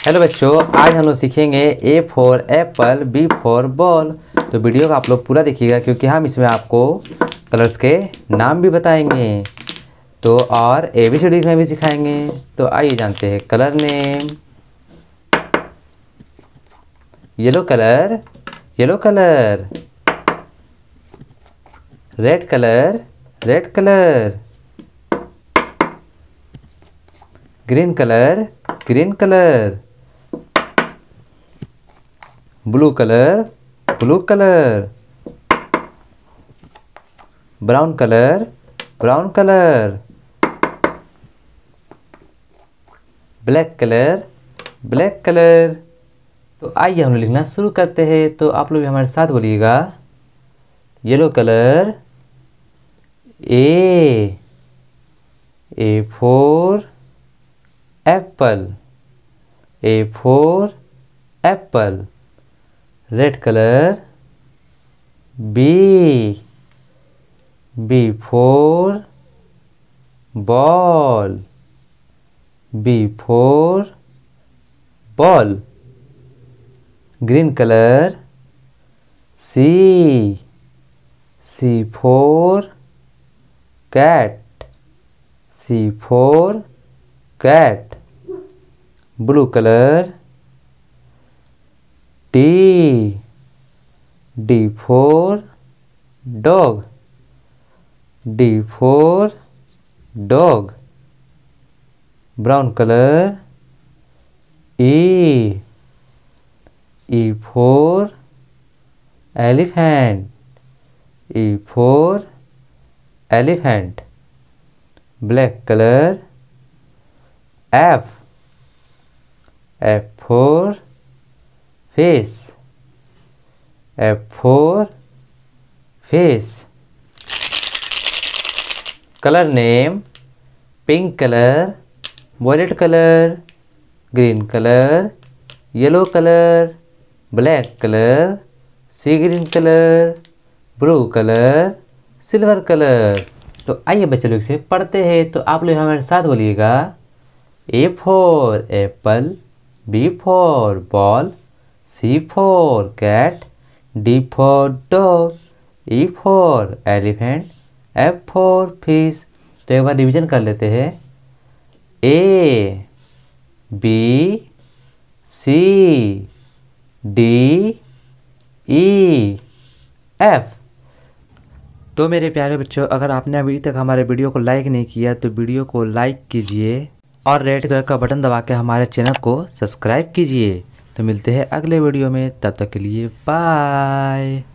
Hello बच्चों, आज हम लोग सीखेंगे A for apple, B for ball. तो वीडियो को आप लोग पूरा देखिएगा क्योंकि हम इसमें आपको कलर्स के नाम भी बताएंगे तो और ABCD में भी सिखाएंगे। तो आइए जानते हैं colour name. Yellow colour, yellow colour. Red colour, red colour. Green colour, green colour. Blue colour, blue colour. Brown colour, brown colour. Black colour, black colour. तो आइए हम लोग लिखना शुरू करते हैं। तो आप लोग भी हमारे साथ बोलिएगा। Yellow colour, A for apple, A for apple. Red colour, B for ball, B for ball. Green colour, C for cat, C for cat. Blue colour, D for dog, D for dog. Brown colour, E for elephant, E for elephant. Black colour, F for fish, F for fish. Colour name, pink colour, violet colour, green colour, yellow colour, black colour, sea green colour, blue colour, silver colour. तो आइए बच्चे लोग से पढ़ते हैं। तो आप लोग हमारे साथ बोलिएगा। A for apple, B for ball, C for cat, D for dog, E for elephant, F for fish. तो एक बार रिवीजन कर लेते हैं। A B C D E F. तो मेरे प्यारे बच्चों, अगर आपने अभी तक हमारे वीडियो को लाइक नहीं किया तो वीडियो को लाइक कीजिए और रेड कलर का बटन दबा के हमारे चैनल को सब्सक्राइब कीजिए। तो मिलते हैं अगले वीडियो में, तब तक के लिए बाय।